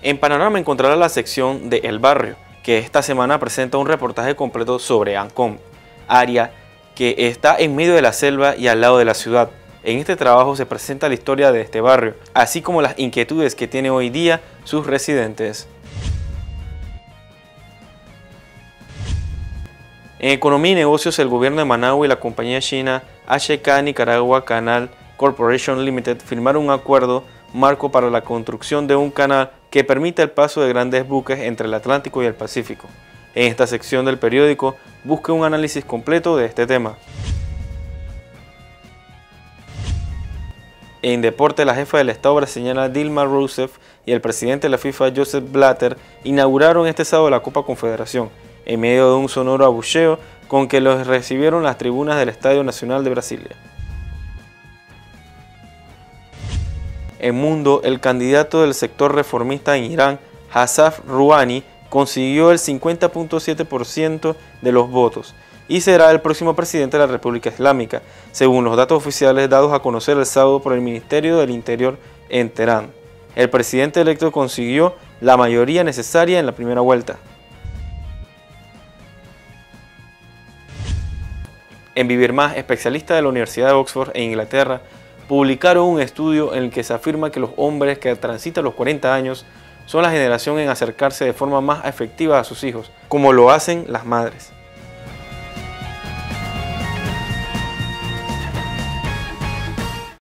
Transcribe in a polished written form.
En Panorama encontrará la sección de El Barrio, que esta semana presenta un reportaje completo sobre Ancón, área que está en medio de la selva y al lado de la ciudad. En este trabajo se presenta la historia de este barrio, así como las inquietudes que tienen hoy día sus residentes. En Economía y Negocios, el gobierno de Managua y la compañía china HK Nicaragua Canal Corporation Limited firmaron un acuerdo marco para la construcción de un canal que permita el paso de grandes buques entre el Atlántico y el Pacífico. En esta sección del periódico, busque un análisis completo de este tema. En deporte, la jefa del Estado brasileña Dilma Rousseff y el presidente de la FIFA Joseph Blatter inauguraron este sábado la Copa Confederación, en medio de un sonoro abucheo con que los recibieron las tribunas del Estadio Nacional de Brasilia. En Mundo, el candidato del sector reformista en Irán, Hassan Rouhani, consiguió el 50.7% de los votos y será el próximo presidente de la República Islámica, según los datos oficiales dados a conocer el sábado por el Ministerio del Interior en Teherán. El presidente electo consiguió la mayoría necesaria en la primera vuelta. En Vivir Más, especialistas de la Universidad de Oxford en Inglaterra publicaron un estudio en el que se afirma que los hombres que transitan los 40 años son la generación en acercarse de forma más efectiva a sus hijos, como lo hacen las madres.